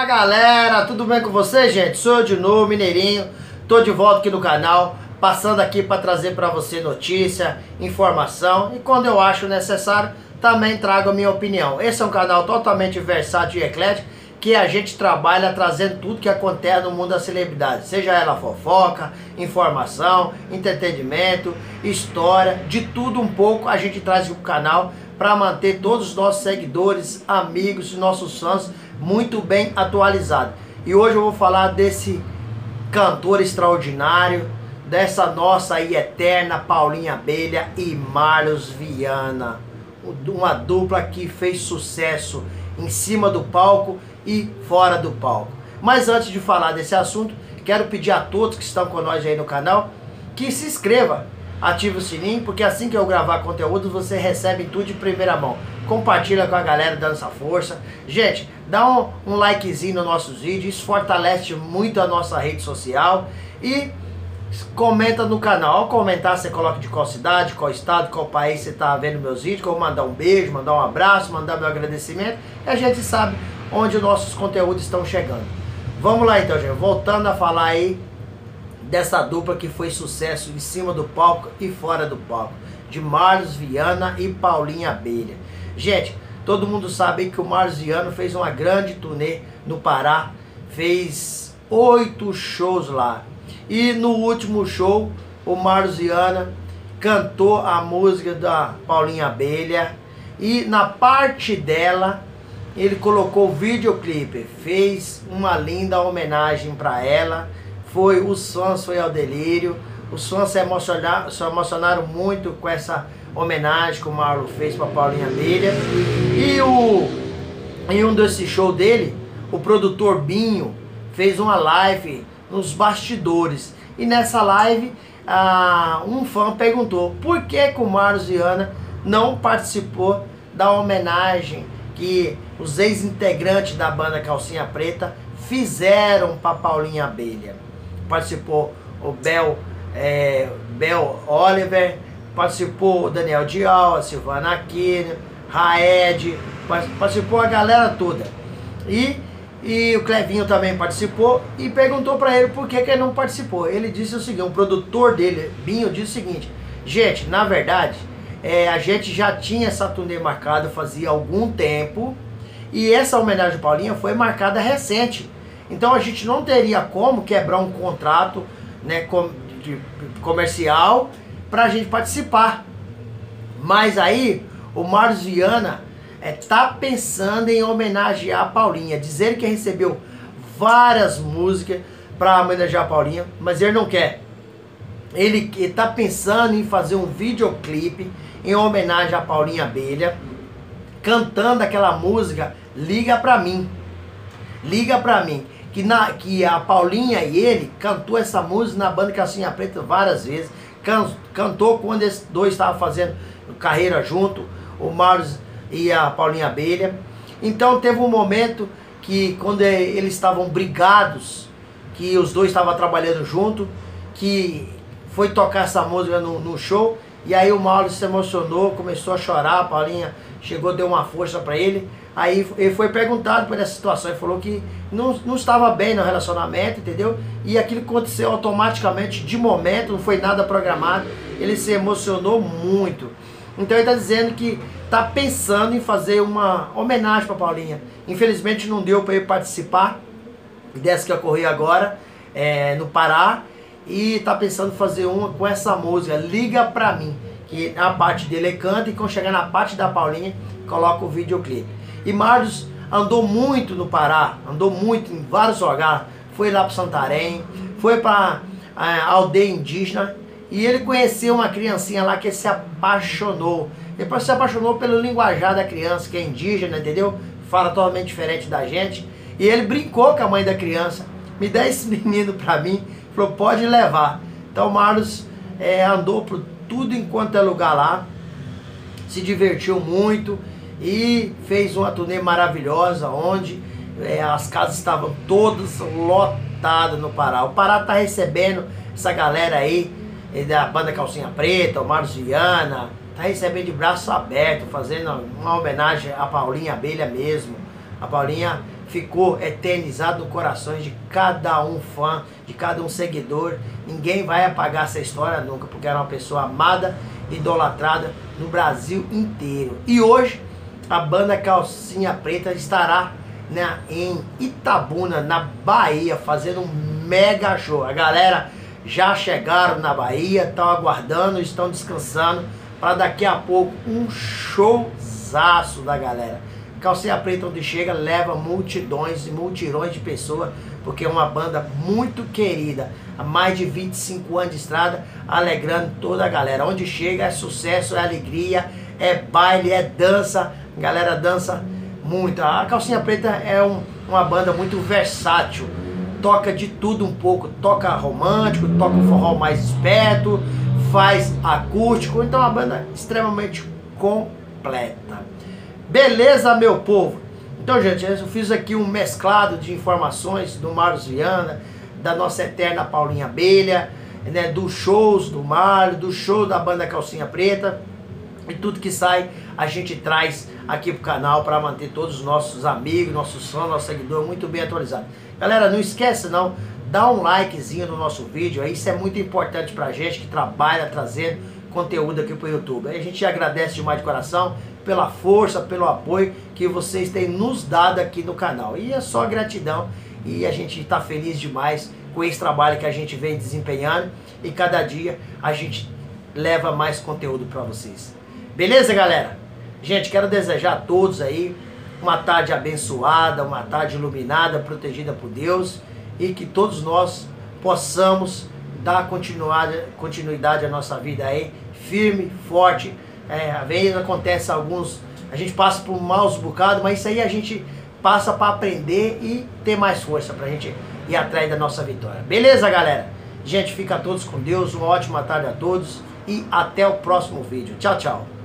Fala galera, tudo bem com vocês, gente? Sou eu de novo, Mineirinho. Tô de volta aqui no canal, passando aqui para trazer para você notícia, informação e quando eu acho necessário, também trago a minha opinião. Esse é um canal totalmente versátil e eclético, que a gente trabalha trazendo tudo que acontece no mundo da celebridade, seja ela fofoca, informação, entretenimento, história, de tudo um pouco a gente traz aqui pro canal para manter todos os nossos seguidores, amigos e nossos fãs muito bem atualizados. E hoje eu vou falar desse cantor extraordinário, dessa nossa aí eterna Paulinha Abelha e Marlos Viana, uma dupla que fez sucesso em cima do palco e fora do palco. Mas antes de falar desse assunto, quero pedir a todos que estão com nós aí no canal que se inscreva, ative o sininho, porque assim que eu gravar conteúdo você recebe tudo de primeira mão. Compartilha com a galera dando essa força. Gente, dá um likezinho nos nossos vídeos, isso fortalece muito a nossa rede social. E comenta no canal. Ao comentar, você coloca de qual cidade, qual estado, qual país você está vendo meus vídeos. Como mandar um beijo, mandar um abraço, mandar meu agradecimento. E a gente sabe onde os nossos conteúdos estão chegando. Vamos lá então, gente. Voltando a falar aí dessa dupla que foi sucesso em cima do palco e fora do palco, de Marlos Viana e Paulinha Abelha. Gente, todo mundo sabe que o Marlos Viana fez uma grande turnê no Pará, fez 8 shows lá. E no último show, o Marlos Viana cantou a música da Paulinha Abelha e na parte dela ele colocou o videoclipe, fez uma linda homenagem para ela. Os fãs foi ao delírio, os fãs se emocionaram muito com essa homenagem que o Marlos fez para Paulinha Abelha. E em um desses shows dele, o produtor Binho fez uma live nos bastidores. E nessa live, um fã perguntou por que o Marlos Viana não participou da homenagem que os ex-integrantes da banda Calcinha Preta fizeram para Paulinha Abelha. Participou o Bel Oliver, participou o Daniel Dial, a Silvana Aquino, Raed, participou a galera toda. E o Clevinho também participou e perguntou para ele por que ele não participou. Ele disse o seguinte, o produtor dele, Binho, disse o seguinte: gente, na verdade, a gente já tinha essa turnê marcada fazia algum tempo e essa homenagem a Paulinha foi marcada recente. Então a gente não teria como quebrar um contrato, né, comercial para a gente participar. Mas aí o Marlos Viana tá pensando em homenagear a Paulinha, dizer que recebeu várias músicas para homenagear a Paulinha, mas ele não quer. Ele tá pensando em fazer um videoclipe em homenagem a Paulinha Abelha, cantando aquela música Liga Pra Mim. Liga Pra Mim. Que a Paulinha e ele cantou essa música na banda Calcinha Preta várias vezes. Cantou quando esses dois estavam fazendo carreira junto, o Marlos e a Paulinha Abelha. Então teve um momento que quando eles estavam brigados, que os dois estavam trabalhando junto, que foi tocar essa música no show, e aí o Marlos se emocionou, começou a chorar, a Paulinha chegou, deu uma força para ele. Aí ele foi perguntado por essa situação, ele falou que não estava bem no relacionamento, entendeu? E aquilo aconteceu automaticamente, de momento, não foi nada programado, ele se emocionou muito. Então ele está dizendo que está pensando em fazer uma homenagem para Paulinha. Infelizmente não deu para ele participar dessa que ocorreu agora no Pará, e está pensando em fazer uma com essa música, Liga Pra Mim, que a parte dele canta e quando chegar na parte da Paulinha, coloca o videoclipe. E Marlos andou muito no Pará, andou muito em vários lugares, foi lá para Santarém, foi para a aldeia indígena e ele conheceu uma criancinha lá que ele se apaixonou. Depois se apaixonou pelo linguajar da criança, que é indígena, entendeu? Fala totalmente diferente da gente. E ele brincou com a mãe da criança, me dá esse menino para mim, falou, pode levar. Então Marlos andou por tudo enquanto é lugar lá, se divertiu muito e fez uma turnê maravilhosa, onde as casas estavam todas lotadas no Pará. O Pará está recebendo essa galera aí, da banda Calcinha Preta, o Marlos Viana, está recebendo de braço aberto, fazendo uma homenagem a Paulinha Abelha mesmo. A Paulinha ficou eternizado no coração de cada um fã, de cada um seguidor. Ninguém vai apagar essa história nunca, porque era uma pessoa amada, idolatrada no Brasil inteiro. E hoje a banda Calcinha Preta estará, né, em Itabuna, na Bahia, fazendo um mega show. A galera já chegaram na Bahia, estão aguardando, estão descansando para daqui a pouco um showzaço da galera. Calcinha Preta, onde chega, leva multidões e multirões de pessoas, porque é uma banda muito querida, há mais de 25 anos de estrada, alegrando toda a galera. Onde chega é sucesso, é alegria, é baile, é dança, a galera dança muito. A Calcinha Preta é uma banda muito versátil, toca de tudo um pouco, toca romântico, toca um forró mais esperto, faz acústico, então é uma banda extremamente completa. Beleza, meu povo? Então, gente, eu fiz aqui um mesclado de informações do Marlos Viana, da nossa eterna Paulinha Abelha, né, dos shows do Marlos, do show da banda Calcinha Preta, e tudo que sai a gente traz aqui pro canal para manter todos os nossos amigos, nossos fãs, nossos seguidores muito bem atualizados. Galera, não esquece não, dá um likezinho no nosso vídeo, isso é muito importante pra gente que trabalha trazendo conteúdo aqui pro YouTube. Aí a gente agradece demais de coração pela força, pelo apoio que vocês têm nos dado aqui no canal. E é só gratidão, e a gente está feliz demais com esse trabalho que a gente vem desempenhando, e cada dia a gente leva mais conteúdo para vocês. Beleza, galera? Gente, quero desejar a todos aí uma tarde abençoada, uma tarde iluminada, protegida por Deus, e que todos nós possamos dar continuidade à nossa vida aí, firme, forte. Às vezes acontece a gente passa por maus bocados, mas isso aí a gente passa para aprender e ter mais força para a gente ir atrás da nossa vitória. Beleza, galera? Gente, fica todos com Deus, uma ótima tarde a todos e até o próximo vídeo. Tchau, tchau.